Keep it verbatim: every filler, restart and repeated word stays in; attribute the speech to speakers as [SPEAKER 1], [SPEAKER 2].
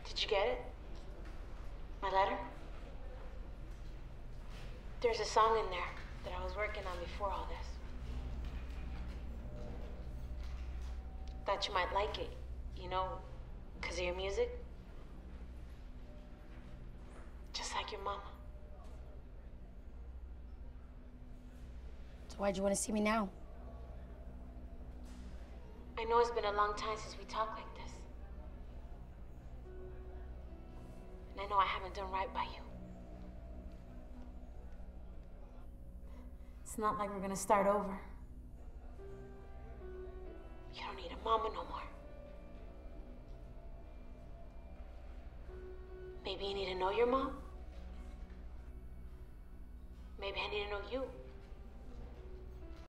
[SPEAKER 1] Did you get it? My letter? There's a song in there that I was working on before all this. Thought you might like it, you know, because of your music. Just like your mama.
[SPEAKER 2] So why'd you want to see me now?
[SPEAKER 1] I know it's been a long time since we talked like this. And I know I haven't done right by you. It's not like we're gonna start over. You don't need a mama no more. Maybe you need to know your mom. Maybe I need to know you.